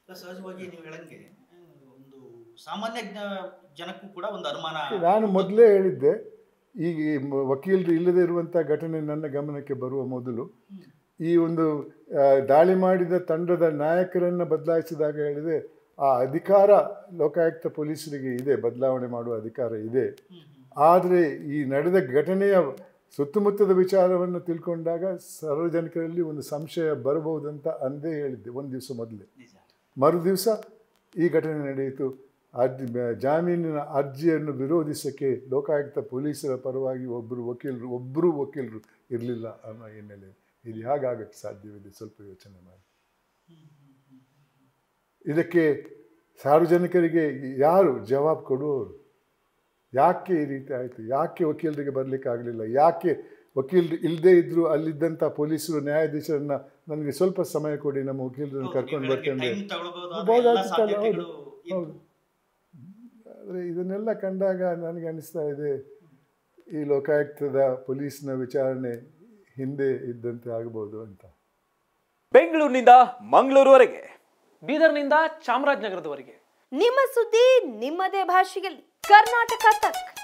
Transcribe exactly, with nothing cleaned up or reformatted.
ಸಹಜವಾಗಿ ನೀವು ಹೇಳಂಗೆ ಒಂದು ಸಾಮಾನ್ಯ ಜನಕ್ಕೂ ಕೂಡ ಒಂದು ಅನುಮಾನ. ನಾನು ಮೊದಲೇ ಹೇಳಿದ್ದೆ, ಈಗ ವಕೀಲರು ಇಲ್ಲದೆ ಇರುವಂಥ ಘಟನೆ ನನ್ನ ಗಮನಕ್ಕೆ ಬರುವ ಮೊದಲು ಈ ಒಂದು ದಾಳಿ ಮಾಡಿದ ತಂಡದ ನಾಯಕರನ್ನು ಬದಲಾಯಿಸಿದಾಗ ಹೇಳಿದೆ, ಆ ಅಧಿಕಾರ ಲೋಕಾಯುಕ್ತ ಪೊಲೀಸರಿಗೆ ಇದೆ, ಬದಲಾವಣೆ ಮಾಡುವ ಅಧಿಕಾರ ಇದೆ. ಆದರೆ ಈ ನಡೆದ ಘಟನೆಯ ಸುತ್ತಮುತ್ತದ ವಿಚಾರವನ್ನು ತಿಳ್ಕೊಂಡಾಗ ಸಾರ್ವಜನಿಕರಲ್ಲಿ ಒಂದು ಸಂಶಯ ಬರಬಹುದಂತ ಅಂದೇ ಹೇಳಿದ್ದೆ ಒಂದು ದಿವಸ ಮೊದಲೇ. ಮರು ದಿವಸ ಈ ಘಟನೆ ನಡೆಯಿತು. ಅರ್ಜಿ ಜಾಮೀನಿನ ಅರ್ಜಿಯನ್ನು ವಿರೋಧಿಸೋಕ್ಕೆ ಲೋಕಾಯುಕ್ತ ಪೊಲೀಸರ ಪರವಾಗಿ ಒಬ್ಬರು ವಕೀಲರು ಒಬ್ಬರು ವಕೀಲರು ಇರಲಿಲ್ಲ ಅನ್ನೋ ಹಿನ್ನೆಲೆ ಇದು ಹೇಗಾಗಕ್ಕೆ ಸಾಧ್ಯವಿದೆ? ಸ್ವಲ್ಪ ಯೋಚನೆ ಮಾಡಿ. ಇದಕ್ಕೆ ಸಾರ್ವಜನಿಕರಿಗೆ ಯಾರು ಜವಾಬು ಕೊಡುವವರು? ಯಾಕೆ ಈ ರೀತಿ ಆಯಿತು? ಯಾಕೆ ವಕೀಲರಿಗೆ ಬರಲಿಕ್ಕೆ ಆಗಲಿಲ್ಲ? ಯಾಕೆ ವಕೀಲರು ಇಲ್ಲದೇ ಇದ್ದರೂ ಅಲ್ಲಿದ್ದಂಥ ಪೊಲೀಸರು ನ್ಯಾಯಾಧೀಶರನ್ನ ನನಗೆ ಸ್ವಲ್ಪ ಸಮಯ ಕೊಡಿ, ನಮ್ಮ ವಕೀಲರನ್ನು ಕರ್ಕೊಂಡು ಬರ್ತೇನೆ ಬಹುದಾಗಿತ್ತಲ್ಲ. ಹೌದು ಹೌದು. ಆದರೆ ಇದನ್ನೆಲ್ಲ ಕಂಡಾಗ ನನಗೆ ಅನಿಸ್ತಾ ಇದೆ, ಈ ಲೋಕಾಯುಕ್ತದ ಪೊಲೀಸ್ನ ವಿಚಾರಣೆ ಹಿಂದೆ ಇದ್ದಂತೆ ಆಗಬಹುದು ಅಂತ. ಬೆಂಗಳೂರಿನಿಂದ ಮಂಗಳೂರುವರೆಗೆ, ಬೀದರ್ನಿಂದ ಚಾಮರಾಜನಗರದವರೆಗೆ ನಿಮ್ಮ ಸುದ್ದಿ ನಿಮ್ಮದೇ ಭಾಷೆಯಲ್ಲಿ ಕರ್ನಾಟಕ ತಕ್.